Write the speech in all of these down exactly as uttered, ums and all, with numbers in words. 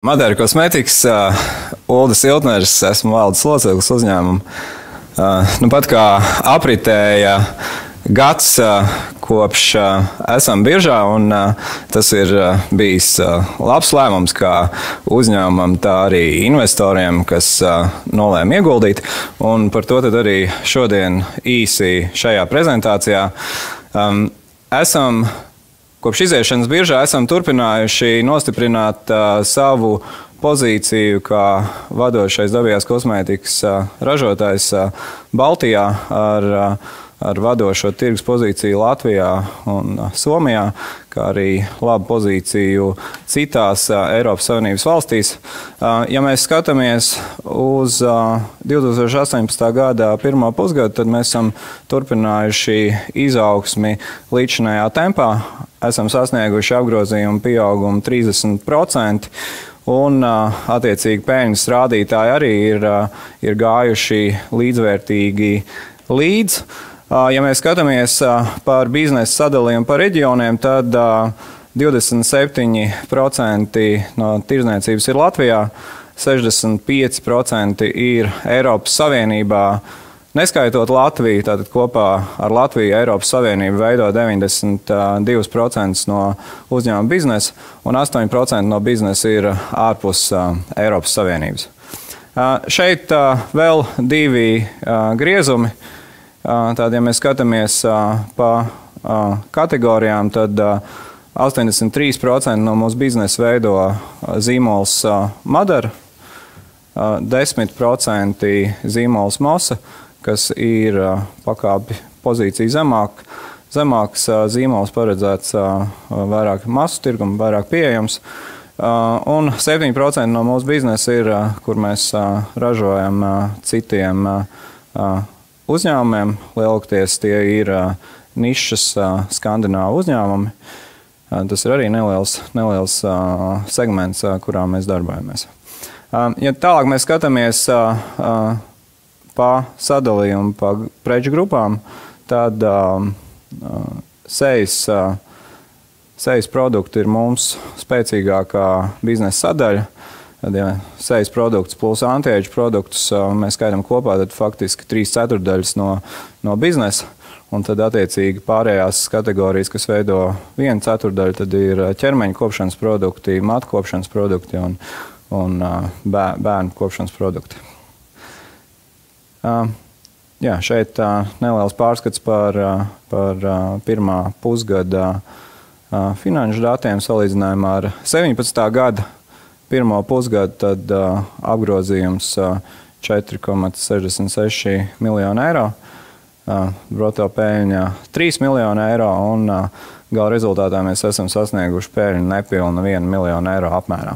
Madara Kosmetikas, uh, Uldis Iltners, esmu valdes loceklis uzņēmuma. Uh, nu pat kā apritēja gads, uh, kopš uh, esam biržā, un uh, tas ir uh, bijis uh, labs lēmums kā uzņēmumam, tā arī investoriem, kas uh, nolēma ieguldīt. Un par to tad arī šodien īsi šajā prezentācijā. Um, esam Kopš iziešanas biržā esam turpinājuši nostiprināt uh, savu pozīciju kā vadošais dabīgās kosmētikas uh, ražotājs uh, Baltijā ar, uh, ar vadošo tirgus pozīciju Latvijā un uh, Somijā, kā arī labu pozīciju citās uh, Eiropas Savienības valstīs. Uh, ja mēs skatāmies uz uh, divi tūkstoši astoņpadsmitā gada pirmo pusgadu, tad mēs esam turpinājuši izaugsmi līdzinājā tempā. Esam sasnieguši apgrozījumu pieaugumu trīsdesmit procenti, un attiecīgi peļņas rādītāji arī ir, ir gājuši līdzvērtīgi līdz. Ja mēs skatāmies par biznesa sadalījumu pa reģioniem, tad divdesmit septiņi procenti no tirdzniecības ir Latvijā, sešdesmit pieci procenti ir Eiropas Savienībā. Neskaitot Latviju, tātad kopā ar Latviju Eiropas Savienību veido deviņdesmit divi procenti no uzņēmuma biznesa, un astoņi procenti no biznesa ir ārpus Eiropas Savienības. Šeit vēl divi griezumi. Tātad, ja mēs skatāmies pa kategorijām, tad astoņdesmit trīs procenti no mūsu biznesa veido zīmols Madara, desmit procenti zīmols Mosa, kas ir pakāpi pozīcija zemāk. Zemāks zīmols paredzēts vairāk masu tirgumu, vairāk pieejams. Un septiņi procenti no mūsu biznesa ir, kur mēs ražojam citiem uzņēmumiem. Lielākoties tie ir nišas skandināvu uzņēmumi. Tas ir arī neliels, neliels segments, kurā mēs darbojamies. Ja tālāk mēs skatāmies pa sadalījumu, pa preču grupām, tad uh, sejas, uh, sejas produkti ir mums spēcīgākā biznesa sadaļa. Tad, ja sejas produkts plus antiēģu produktus uh, mēs skaidām kopā, tad faktiski trīs ceturtdaļas no, no biznesa. Un tad attiecīgi pārējās kategorijas, kas veido vienu ceturtdaļu, tad ir ķermeņa kopšanas produkti, matu kopšanas produkti un, un uh, bērnu kopšanas produkti. Uh, jā, šeit uh, neliels pārskats par, uh, par uh, pirmā pusgada uh, finanšu datiem salīdzinājumā ar septiņpadsmitā gada pirmo pusgadu, tad uh, apgrozījums uh, četri komats sešdesmit seši miljoni eiro, uh, bruto peļņa trīs miljoni eiro, un uh, gala rezultātā mēs esam sasnieguši peļņu nepilnu vienu miljonu eiro apmērā.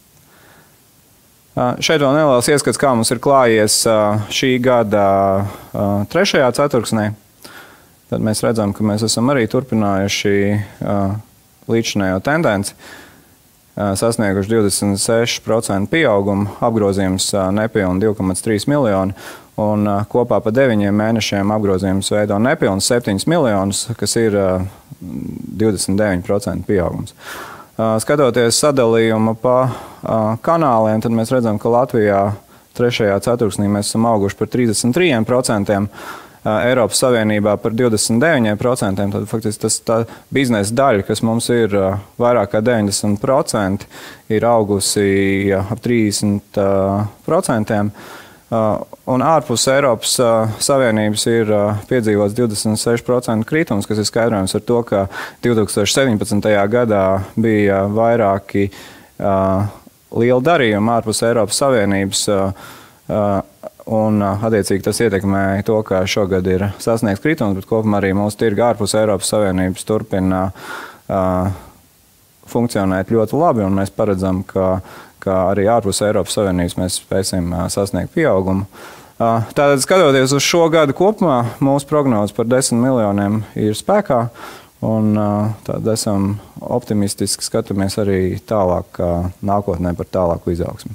Šeit vēl neliels ieskats, kā mums ir klājies šī gada trešajā ceturksnī. Tad mēs redzam, ka mēs esam arī turpinājuši līdzinējo tendenci, sasnieguši divdesmit seši procenti pieaugumu, apgrozījums nepilni divi komats trīs miljoni, un kopā pa deviņiem mēnešiem apgrozījums veido nepilni septiņus miljonus, kas ir divdesmit deviņi procenti pieaugums. Skatoties sadalījumu pa kanāliem, tad mēs redzam, ka Latvijā trešajā ceturksnī mēs esam auguši par trīsdesmit trīs procentiem, Eiropas Savienībā par divdesmit deviņi procenti. Tad faktiski tas tā biznesa daļa, kas mums ir vairāk kā deviņdesmit procenti, ir augusi ap trīsdesmit procentiem. Un ārpus Eiropas Savienības ir piedzīvots divdesmit seši procenti kritums, kas ir skaidrojams ar to, ka divi tūkstoši septiņpadsmitajā gadā bija vairāki uh, lieli darījumi ārpus Eiropas Savienības, uh, un attiecīgi tas ietekmēja to, ka šogad ir sasniegts kritums, bet kopumā arī mūsu tirgi ārpus Eiropas Savienības turpina uh, funkcionēt ļoti labi, un mēs paredzam, ka ka arī ārpus Eiropas Savienības mēs spēsim sasniegt pieaugumu. Tātad, skatoties uz šo gadu kopumā, mūsu prognozes par desmit miljoniem ir spēkā, un tad esam optimistiski skatāmies arī tālāk nākotnē par tālāku izaugsmi.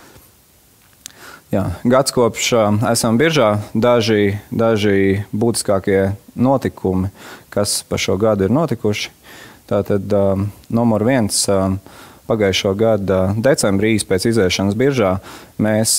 Jā, gads kopš esam biržā, daži, daži būtiskākie notikumi, kas pa šo gadu ir notikuši. Tātad numur viens. pagājušo gada decembrī pēc iziešanas biržā mēs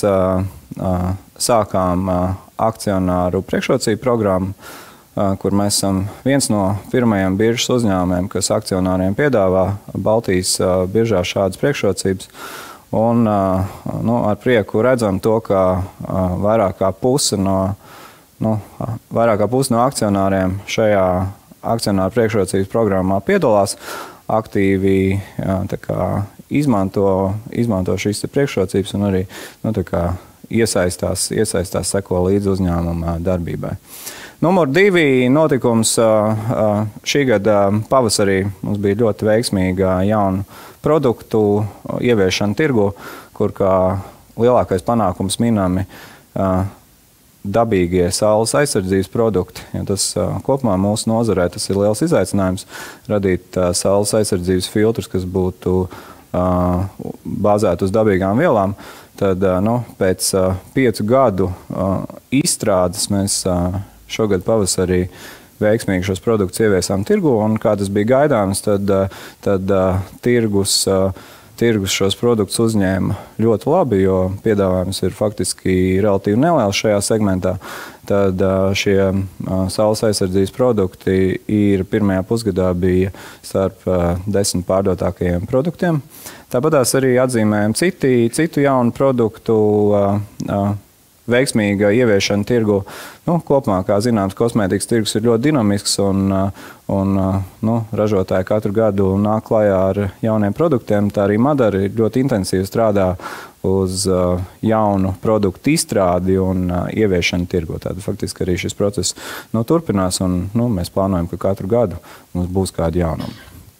sākām akcionāru priekšrocību programmu, kur mēs esam viens no pirmajiem biržas uzņēmumiem, kas akcionāriem piedāvā Baltijas biržā šādas priekšrocības. Un, nu, ar prieku redzam to, ka vairāk kā puse no, nu, vairāk kā puse no akcionāriem šajā akcionāru priekšrocības programmā piedalās, aktīvi jā, tā kā izmanto, izmanto šīs priekšrocības un arī nu, tā kā iesaistās, iesaistās seko līdz uzņēmuma darbībai. Numur divi notikums šī gada pavasarī mums bija ļoti veiksmīga jaunu produktu ieviešana tirgu, kur kā lielākais panākums minami dabīgie saules aizsardzības produkti. Ja tas kopumā mūsu nozarē tas ir liels izaicinājums radīt saules aizsardzības filtrus, kas būtu bāzēti uz dabīgām vielām. Tad nu, pēc piecu gadu izstrādes mēs šogad pavasarī veiksmīgi šos produktus ieviesām tirgu, un kā tas bija gaidāms, tad, tad tirgus Tirgus šos produktus uzņēma ļoti labi, jo piedāvājums ir faktiski relatīvi neliels šajā segmentā. Tad šie saules aizsardzības produkti ir pirmajā pusgadā bija starp desmit pārdotākajiem produktiem. Tāpatās arī atzīmējam citi, citu jaunu produktu veiksmīga ieviešana tirgu. Nu, kopumā, kā zināms, kosmētikas tirgus ir ļoti dinamisks un, un nu, ražotāji katru gadu nāk klajā ar jauniem produktiem. Tā arī Madara ir ļoti intensīvi strādā uz jaunu produktu izstrādi un ieviešanu tirgu. Tātad faktiski arī šis process nu, turpinās un nu, mēs plānojam, ka katru gadu mums būs kādi jaunumi.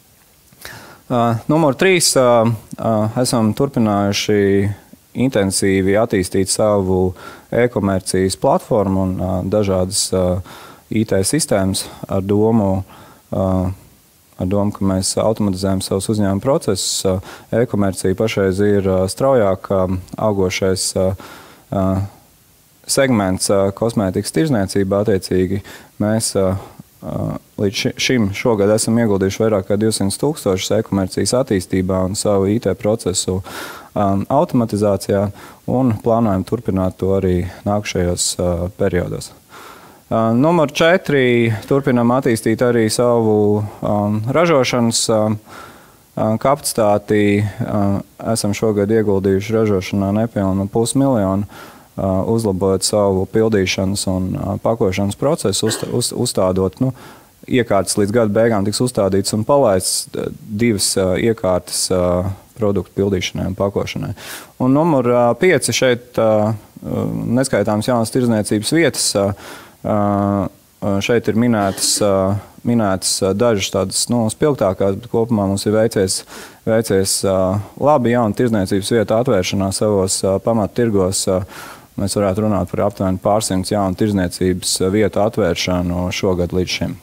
Uh, numur trīs. Uh, uh, esam turpinājuši intensīvi attīstīt savu e-komercijas platformu un uh, dažādas uh, I T sistēmas ar domu, uh, ar domu, ka mēs automatizējam savus uzņēmuma procesus. Uh, e-komercija pašreiz ir uh, straujāk uh, augošais uh, uh, segments uh, kosmētikas tirzniecībā. Attiecīgi mēs uh, uh, līdz šim šogad esam ieguldījuši vairāk kā divsimt tūkstošus e-komercijas attīstībā un savu I T procesu automatizācijā un plānojam turpināt to arī nākušajos uh, periodos. Uh, numur četri. Turpinam attīstīt arī savu um, ražošanas um, kapacitāti. Uh, esam šogad ieguldījuši ražošanā nepilnu pusmiljonu, uh, uzlabojot savu pildīšanas un uh, pakošanas procesu, uz, uz, uzstādot, nu, iekārtas līdz gada beigām tiks uzstādīts un palaists divas uh, iekārtas uh, produktu pildīšanai un pakošanai. Un numur uh, pieci šeit uh, neskaitāms jaunas tirdzniecības vietas. Uh, šeit ir minētas, uh, minētas dažas tādas nu, spilgtākās, bet kopumā mums ir veicies, veicies uh, labi jauna tirdzniecības vieta atvēršanā savos uh, pamattirgos. Uh, mēs varētu runāt par aptuveni pārsimts jaunu tirdzniecības vietu atvēršanu šogad līdz šim.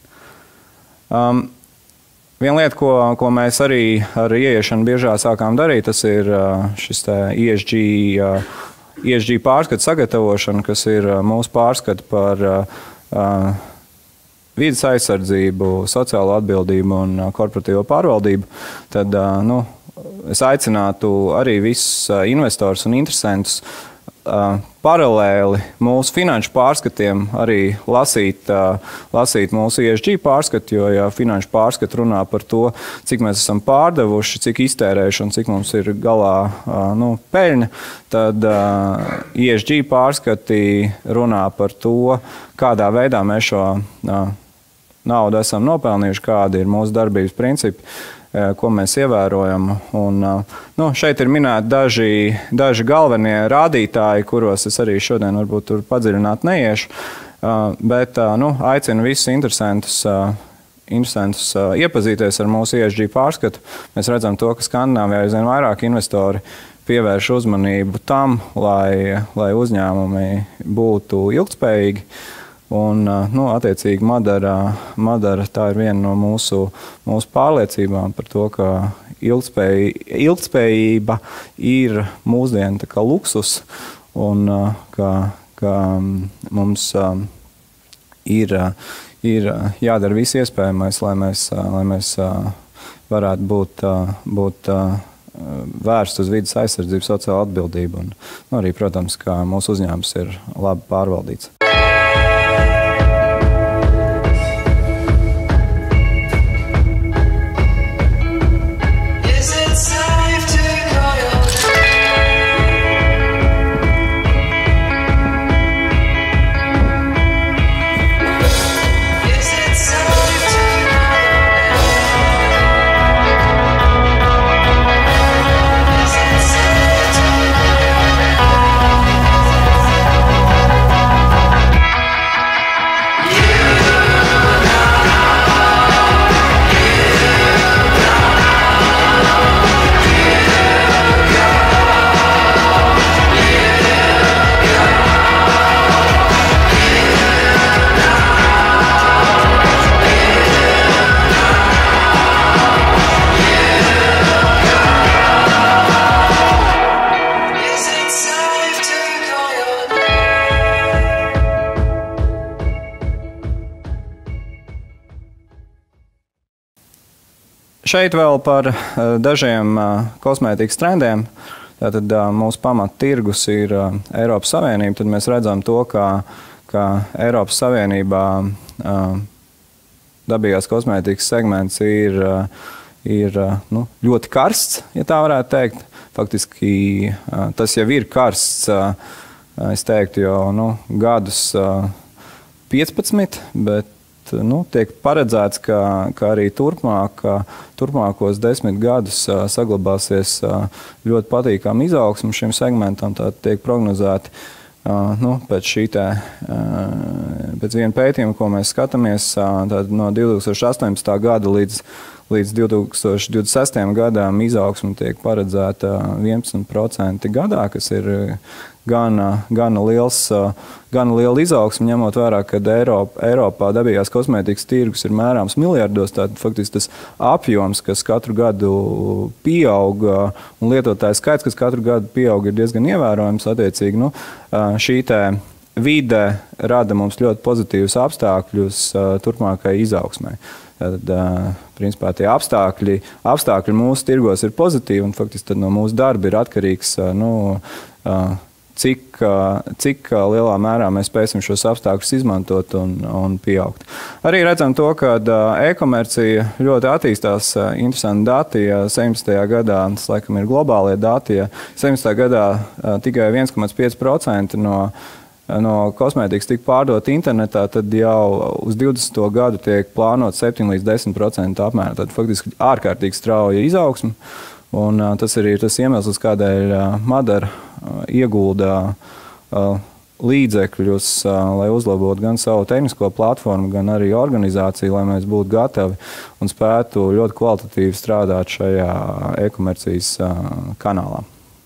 Um, viena lieta, ko, ko mēs arī ar ieiešanu biržā sākām darīt, tas ir šis E S G, E S G pārskatu sagatavošana, kas ir mūsu pārskati par uh, vides aizsardzību, sociālo atbildību un korporatīvo pārvaldību. Tad uh, nu, es aicinātu arī visus investors un interesantus Uh, paralēli mūsu finanšu pārskatiem arī lasīt, uh, lasīt mūsu E S G pārskatu, jo ja finanšu pārskati runā par to, cik mēs esam pārdevuši, cik iztērējuši un cik mums ir galā uh, nu, peļņa, tad uh, E S G pārskati runā par to, kādā veidā mēs šo uh, naudu esam nopelnījuši, kādi ir mūsu darbības principi, ko mēs ievērojam. Un, nu, šeit ir minēti daži, daži galvenie rādītāji, kuros es arī šodien varbūt tur padziļināt neiešu, bet nu, aicinu visus interesantus, interesantus iepazīties ar mūsu E S G pārskatu. Mēs redzam to, ka Skandināvijā aizvien vairāk investori pievērš uzmanību tam, lai, lai uzņēmumi būtu ilgtspējīgi. Un, nu, attiecīgi, Madara, Madara tā ir viena no mūsu, mūsu pārliecībām par to, ka ilgtspēj, ilgtspējība ir mūsdienu tā kā luksus un ka, ka mums ir, ir jādara viss iespējamais, lai mēs, lai mēs varētu būt, būt vērsts uz vidas aizsardzību, sociālo atbildību. Un, nu, arī, protams, ka mūsu uzņēmums ir labi pārvaldīts. Šeit vēl par dažiem kosmētikas trendiem. Tātad mūsu pamat tirgus ir Eiropas Savienība. Tad mēs redzam to, ka, ka Eiropas Savienībā dabīgās kosmētikas segments ir, ir nu, ļoti karsts, ja tā varētu teikt. Faktiski tas jau ir karsts, es teiktu, jau nu, gadus piecpadsmit, bet Nu, tiek paredzēts, ka, ka arī turpmāk, turpmākos desmit gadus saglabāsies ļoti patīkama izaugsme šim segmentam. Tātad tiek prognozēti nu, pēc šī te, pēc viena pētījuma, ko mēs skatāmies, tātad no divi tūkstoši astoņpadsmitā gada līdz, līdz divi tūkstoši divdesmit sestajam gadam izaugsme tiek paredzēta vienpadsmit procenti gadā, kas ir gan, gan, liels, gan liela izaugsme, ņemot vērā, ka Eiropa, Eiropā dabīgās kosmētikas tirgus ir mērāms miljardos, tātad faktiski tas apjoms, kas katru gadu pieaug, un lietotāju skaits, kas katru gadu pieaug, ir diezgan ievērojams. Attiecīgi, nu, šī te vide rada mums ļoti pozitīvus apstākļus turpmākai izaugsmai. Tad, principā, tie apstākļi, apstākļi mūsu tirgos ir pozitīvi, un faktiski tad no mūsu darba ir atkarīgs, nu, cik, cik lielā mērā mēs spēsim šos apstākļus izmantot un, un pieaugt. Arī redzam to, ka e-komercija ļoti attīstās, interesanti dati, ja septiņdesmitajā gadā, tas laikam ir globālie dati, ja septiņdesmitajā gadā tikai viens komats pieci procenti no no kosmētikas tika pārdot internetā, tad jau uz divdesmito gadu tiek plānot septiņi līdz desmit procenti apmērā. Tad faktiski ārkārtīgi strauja izaugsme. Un uh, tas arī ir tas iemesls, kādēļ uh, Madara uh, iegulda uh, līdzekļus, uh, lai uzlabotu gan savu tehnisko platformu, gan arī organizāciju, lai mēs būtu gatavi un spētu ļoti kvalitatīvi strādāt šajā e-komercijas uh, kanālā.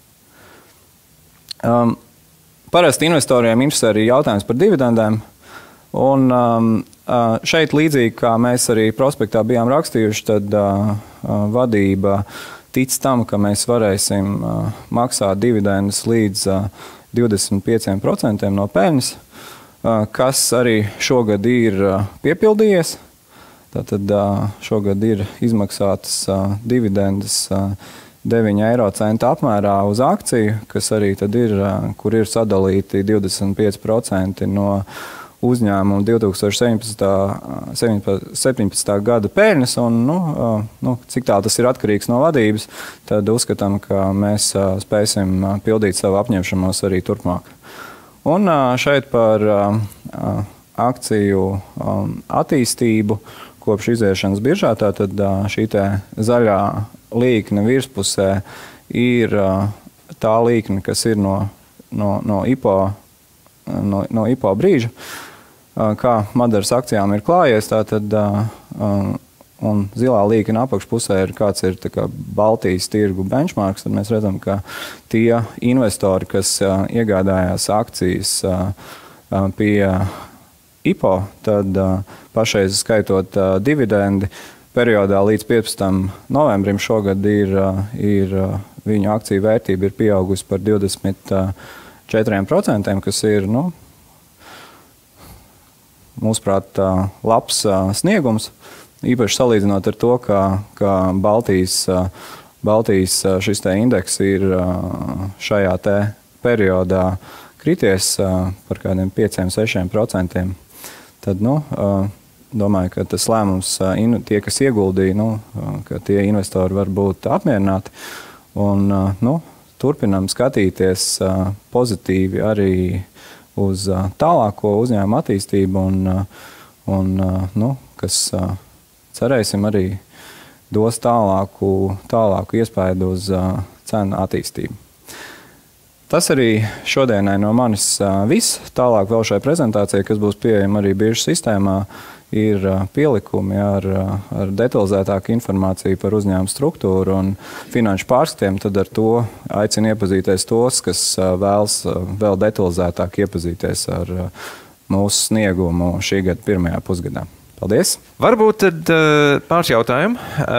Um, Parasti investoriem interesē arī jautājums par dividendēm. Un, um, šeit līdzīgi kā mēs arī prospektā bijām rakstījuši, tad uh, vadība tic tam, ka mēs varēsim uh, maksāt dividendus līdz uh, divdesmit pieciem procentiem no peļņas, uh, kas arī šogad ir uh, piepildījies. Tātad uh, šogad ir izmaksātas uh, dividendes uh, deviņi eiro centi apmērā uz akciju, kas arī tad ir, kur ir sadalīti divdesmit pieci procenti no uzņēmuma divi tūkstoši septiņpadsmitā gada peļņas. Un, nu, nu, cik tā tas ir atkarīgs no vadības, tad uzskatām, ka mēs spēsim pildīt savu apņemšanos arī turpmāk. Un šeit par akciju attīstību kopš iziešanas biržā, tātad šī te zaļā līkne virspusē ir tā līkne, kas ir no, no, no, I P O, no, no I P O brīža, kā Madaras akcijām ir klājies, tātad, un zilā līkne apakšpusē ir kāds ir tā kā Baltijas tirgu benchmarks, tad mēs redzam, ka tie investori, kas iegādājās akcijas pie I P O, tad pašreiz skaitot dividendi, periodā līdz piecpadsmitam novembrim šogad ir, ir viņu akciju vērtība ir pieaugusi par divdesmit četriem procentiem, kas ir, nu, mūsuprāt, labs sniegums. īpaši salīdzinot ar to, ka, ka Baltijas, Baltijas šis te indeks ir šajā te periodā krities par kādiem pieciem, sešiem procentiem, tad, nu, domāju, ka tas lēmums, tie, kas ieguldīja, nu, ka tie investori var būt apmierināti. Un, nu, turpinām skatīties pozitīvi arī uz tālāko uzņēmumu attīstību un, un nu, kas cerēsim arī dos tālāku, tālāku iespaidu uz cenu attīstību. Tas arī šodienai no manis viss. Tālāk vēl šai prezentācijai, kas būs pieejama arī biržas sistēmā, ir pielikumi ar, ar detalizētāku informāciju par uzņēmumu struktūru un finanšu pārskatiem. Tad ar to aicinu iepazīties tos, kas vēlas vēl detalizētāk iepazīties ar mūsu sniegumu šī gada pirmajā pusgadā. Paldies! Varbūt tad pāris jautājumu.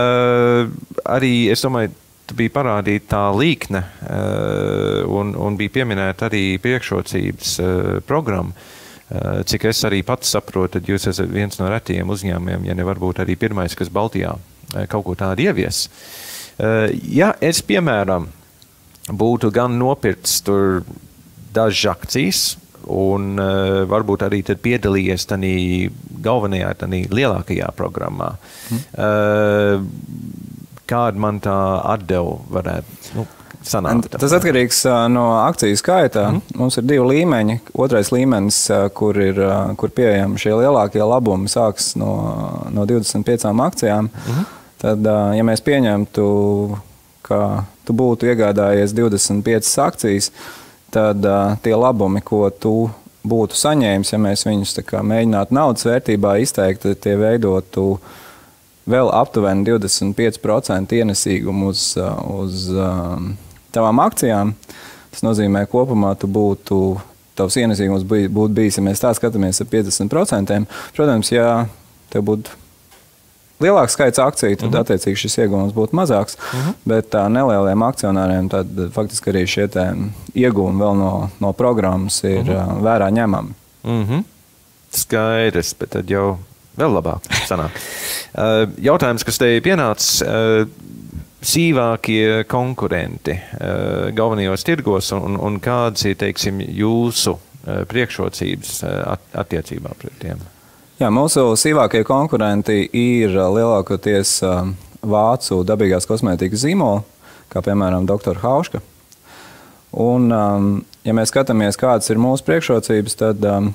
Arī, es domāju, bija parādīta tā līkne un, un bija pieminēta arī priekšrocības programma. Cik es arī pats saprotu, tad jūs esat viens no retiem uzņēmumiem, ja ne varbūt arī pirmais, kas Baltijā kaut ko tādu ievies. Ja es, piemēram, būtu gan nopircis tur dažas akcijas un varbūt arī tad piedalījies tanī galvenajā, tanī lielākajā programmā, mm. kāda man tā atdeva varētu, nu, sanākt? Tas atkarīgs no akciju skaita. Mm. Mums ir divi līmeņi. Otrais līmenis, kur ir kur pieejami šie lielākie labumi, sāks no, no divdesmit piecām akcijām. Mm. Tad, ja mēs pieņemtu, ka tu būtu iegādājies divdesmit piecas akcijas, tad tie labumi, ko tu būtu saņēmis, ja mēs viņus tā kā mēģinātu naudas vērtībā izteikt, tad tie veidotu vēl aptuveni divdesmit pieci procenti ienesīgumu uz, uz um, tavām akcijām. Tas nozīmē, kopumā tu būtu, tavs ienesīgums būtu bijis, ja mēs tā skatāmies ar piecdesmit procentiem. Protams, ja tev būtu lielāks skaits akciju, tad, uh-huh. attiecīgi, šis ieguvums būtu mazāks, uh-huh. bet tā nelieliem akcionāriem tad faktiski arī šie te ieguvumi vēl no, no programmas ir uh-huh. vērā ņemami. Uh-huh. Skaidrs, bet tad jau vēl labāk sanāk. Uh, jautājums, kas te pienācis, uh, sīvākie konkurenti uh, galvenajos tirgos un, un kādas ir, teiksim, jūsu uh, priekšrocības uh, at, attiecībā pret tiem? Jā, mūsu sīvākie konkurenti ir lielākoties uh, vācu dabīgās kosmētikas zīmoli, kā piemēram doktor Hauška. Un, um, ja mēs skatāmies, kādas ir mūsu priekšrocības, tad um,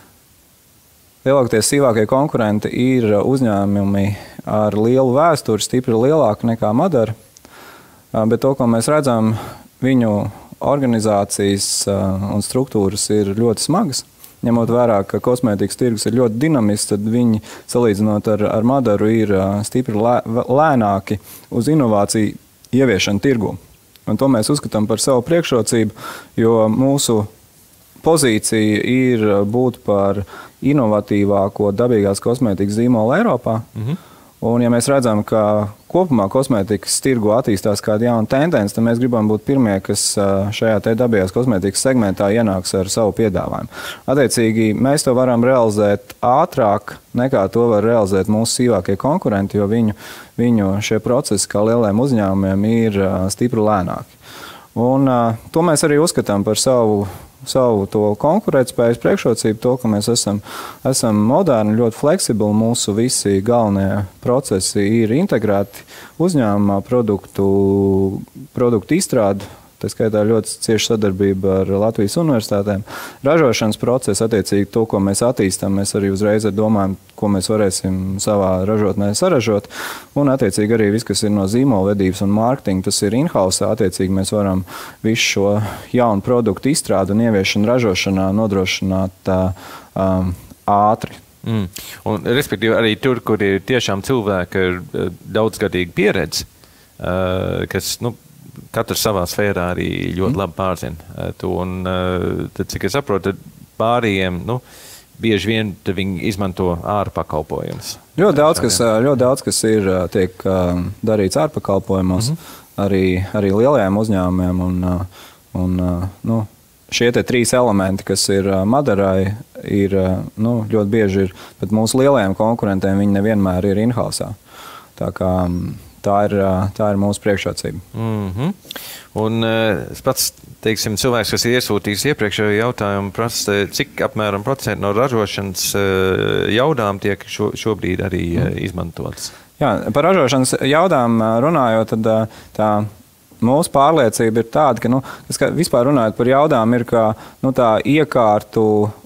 lielākoties sīvākie konkurenti ir uzņēmumi ar lielu vēsturi, stipri lielāku nekā Madara, bet to, ko mēs redzam, viņu organizācijas un struktūras ir ļoti smagas. Ņemot vērā, ka kosmētikas tirgus ir ļoti dinamisks, tad viņi, salīdzinot ar, ar Madaru, ir stipri lē, lēnāki uz inovāciju ieviešanu tirgu. Un to mēs uzskatām par savu priekšrocību, jo mūsu pozīcija ir būt par inovatīvāko dabīgās kosmētikas zīmolu Eiropā. Mm-hmm. Un, ja mēs redzam, ka kopumā kosmētikas tirgu attīstās kāda jauna tendence, tad mēs gribam būt pirmie, kas šajā te dabīgās kosmētikas segmentā ienāks ar savu piedāvājumu. Attiecīgi, mēs to varam realizēt ātrāk, nekā to var realizēt mūsu sīvākie konkurenti, jo viņu, viņu šie procesi, kā lieliem uzņēmumiem, ir stipri lēnāki. Un to mēs arī uzskatām par savu savu to konkurētspējas priekšrocību, to, ka mēs esam, esam moderni, ļoti fleksibili, mūsu visi galvenie procesi ir integrēti uzņēmumā, produktu, produktu izstrādu, tā skaitā ļoti cieša sadarbība ar Latvijas universitātēm. Ražošanas process, attiecīgi to, ko mēs attīstam, mēs arī uzreiz domājam, ko mēs varēsim savā ražotnē saražot. Un, attiecīgi, arī viss, kas ir no zīmolvedības un mārketinga, tas ir in-house. Attiecīgi, mēs varam visu šo jaunu produktu izstrādu un ieviešanu ražošanā nodrošināt um, ātri. Mm. Un, respektīvi, arī tur, kur ir tiešām cilvēki ar daudzgadīgu pieredzi, uh, kas, nu, katrs savā sfērā arī ļoti labi pārzina to. Un, tad, cik es saprotu, pārējiem, nu, bieži vien viņi izmanto ārpakalpojumus. Ļoti daudz, kas, ļoti daudz, kas ir tiek darīts ārpakalpojumos, mm-hmm. arī, arī lielajiem uzņēmumiem. Un, un, nu, šie te trīs elementi, kas ir Madarai, ir nu, ļoti bieži ir, bet mūsu lielajiem konkurentiem viņi nevienmēr ir in-house. Tā kā tā ir, tā ir mūsu priekšrocība. Mm-hmm. Un es pats, teiksim, cilvēks, kas ir iesūtījis iepriekšējo jautājumu, prasa, cik apmēram procentu no ražošanas jaudām tiek šo, šobrīd arī mm. izmantotas? Jā, par ražošanas jaudām runājot, tad tā mūsu pārliecība ir tāda, ka, nu, kas vispār runājot par jaudām, ir, ka nu, tā iekārtu,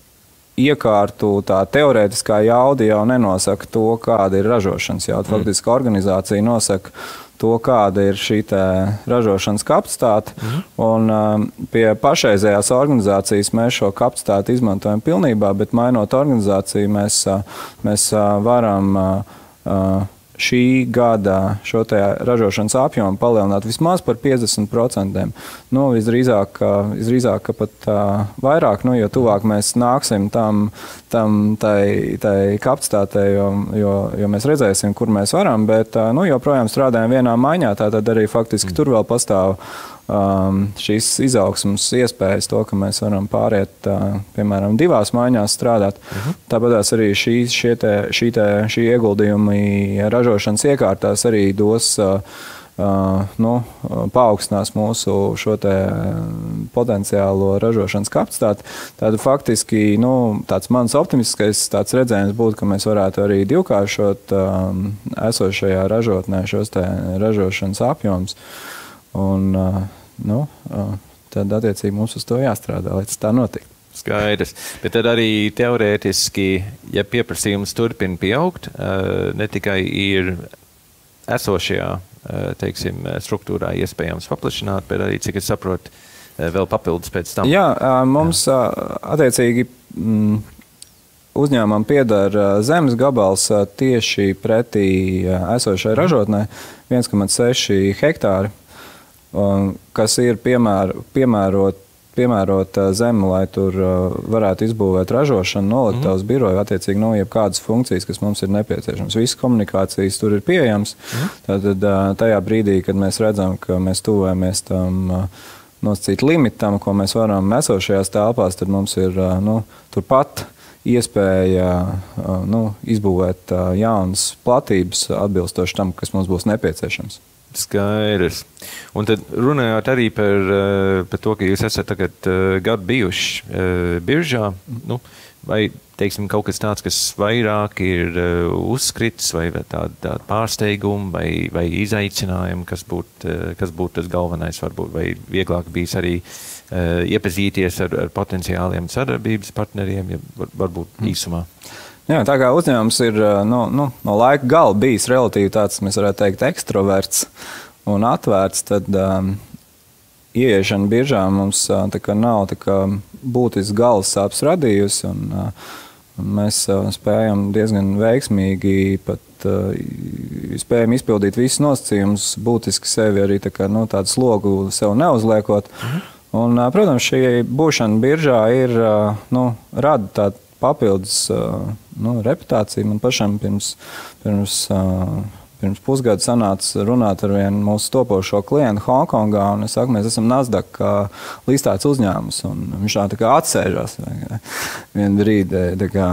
iekārtu tā teorētiskā jauda jau nenosaka to, kāda ir ražošanas jauda. Mm. Faktiski organizācija nosaka to, kāda ir šī ražošanas kapacitāte. Mm. Un um, pie pašreizējās organizācijas mēs šo kapacitāti izmantojam pilnībā, bet mainot organizāciju, mēs, mēs varam uh, šī gada šo ražošanas apjomu palielināt vismaz par piecdesmit procentiem. Nu, visdrīzāk, visdrīzāk ka pat uh, vairāk, nu, jo tuvāk mēs nāksim tam, tam tai, tai kapacitātei, jo, jo, jo mēs redzēsim, kur mēs varam, bet uh, nu, joprojām strādājam vienā maiņā, tātad arī faktiski mm. tur vēl pastāv um, šīs izaugsmas iespējas, to, ka mēs varam pāriet, uh, piemēram, divās maiņās strādāt. Mm-hmm. Tāpatās arī šī, šie te, šī, te, šī ieguldījumi ražošanas iekārtās arī dos, uh, uh, nu, paaugstinās mūsu šo te potenciālo ražošanas kapacitāti. Tātad faktiski, nu, tāds mans optimistiskais tāds redzējums būtu, ka mēs varētu arī divkāršot um, esošajā ražotnē šos te ražošanas apjoms. Un, uh, nu, uh, tad, attiecīgi, mums uz to jāstrādā, lai tas tā notiktu. Skaidrs. Bet tad arī teorētiski, ja pieprasījums turpina pieaugt, uh, ne tikai ir esošajā, uh, teiksim, struktūrā iespējams paplašināt, bet arī, cik es saprotu, uh, vēl papildus pēc tam. Jā, uh, mums, uh, attiecīgi, mm, uzņēmumam pieder uh, zemes gabals uh, tieši pretī uh, esošai ražotnē, viens komats seši hektāri. Kas ir piemēr, piemērot, piemērot zemi, lai tur varētu izbūvēt ražošanu, noliktavas mm. biroju, attiecīgi no jebkādas funkcijas, kas mums ir nepieciešams. Visas komunikācijas tur ir pieejams. Mm. Tātad tajā brīdī, kad mēs redzam, ka mēs tuvojamies tam nosacīt limitam, ko mēs varam esošajās telpās, tad mums ir nu, turpat iespēja nu, izbūvēt jaunas platības atbilstoši tam, kas mums būs nepieciešams. Skaidrs. Un tad runājot arī par, par to, ka jūs esat tagad gadu bijuši biržā, nu, vai, teiksim, kaut kas tāds, kas vairāk ir uzskrits, vai tāda, tāda pārsteiguma, vai, vai izaicinājumi, kas būtu kas būt tas galvenais, varbūt, vai vieglāk bijis arī iepazīties ar, ar potenciāliem sadarbības partneriem, ja var, varbūt īsumā. Jā, tā kā uzņēmums ir no, no, no laika gala bijis relatīvi tāds, mēs varētu teikt, ekstroverts un atvērts, tad um, ieiešana biržā mums uh, tā kā nav tā kā būtisks galvas sāpes radījusi, un, uh, un mēs uh, spējam diezgan veiksmīgi pat uh, spējam izpildīt visus nosacījumus, būtiski sevi arī tā kā, nu, tādu slogu sev neuzliekot. Mhm. Un, uh, protams, šī būšana biržā ir, uh, nu, rada tādu papildus uh, nu, reputāciju. Man pašam pirms, pirms, uh, pirms pusgada sanāca runāt ar vienu mūsu topošo klientu Hongkongā, un es saku, mēs esam Nasdaq uh, listēts uzņēmums, un viņš tā, tā kā atsēžās vienu brīdi. Tā kā,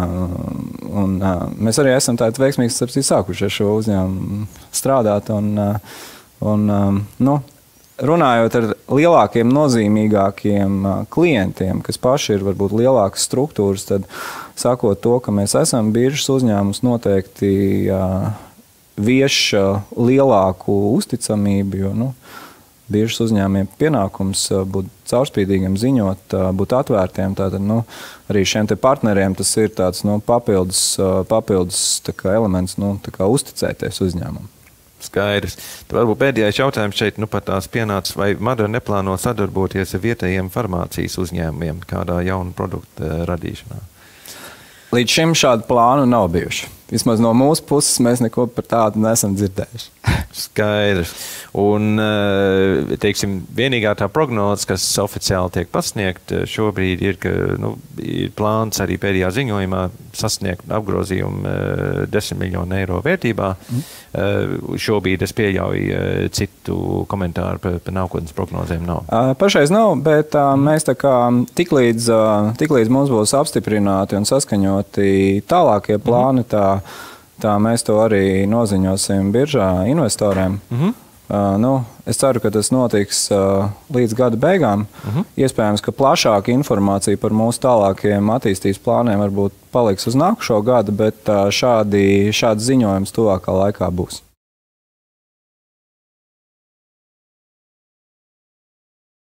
un, uh, mēs arī esam tādi veiksmīgi sākuši ar šo uzņēmumu strādāt, un, uh, un um, nu, runājot ar lielākiem, nozīmīgākiem klientiem, kas paši ir varbūt lielākas struktūras, tad sakot to, ka mēs esam biržas uzņēmums, noteikti uh, vieš lielāku uzticamību, jo nu, biržas uzņēmumiem pienākums būt caurspīdīgiem, ziņot, būt atvērtiem. Tātad, nu, arī šiem te partneriem tas ir tāds nu, papildus, papildus tā kā elements, nu, tā kā uzticēties uzņēmumam. Skaidrs. Tad varbūt pēdējais jautājums šeit nu pat tās pienāca, vai Madara neplāno sadarboties ar vietējiem farmācijas uzņēmumiem kādā jaunu produktu radīšanā? Līdz šim šādu plānu nav bijuši. Vismaz no mūsu puses mēs neko par tādu nesam dzirdējuši. Skaidrs. Un, teiksim, vienīgā tā prognoze, kas oficiāli tiek pasniegt šobrīd ir, ka nu, ir plāns arī pēdējā ziņojumā sasniegt apgrozījumu desmit miljonu eiro vērtībā. Mm. Šobrīd es pieļauju citu komentāru par, par nākotnes prognozēm nav. Pašreiz nav, bet mēs tā kā tiklīdz, tiklīdz mums būs apstiprināti un saskaņoti tālākie plāni, tā, tā mēs to arī noziņosim biržā investoriem. Mm-hmm. Uh, nu, es ceru, ka tas notiks uh, līdz gada beigām. Uh-huh. Iespējams, ka plašāka informācija par mūsu tālākiem attīstības plāniem varbūt paliks uz nākušo gadu, bet uh, šādi, šāds ziņojums tuvākā laikā būs.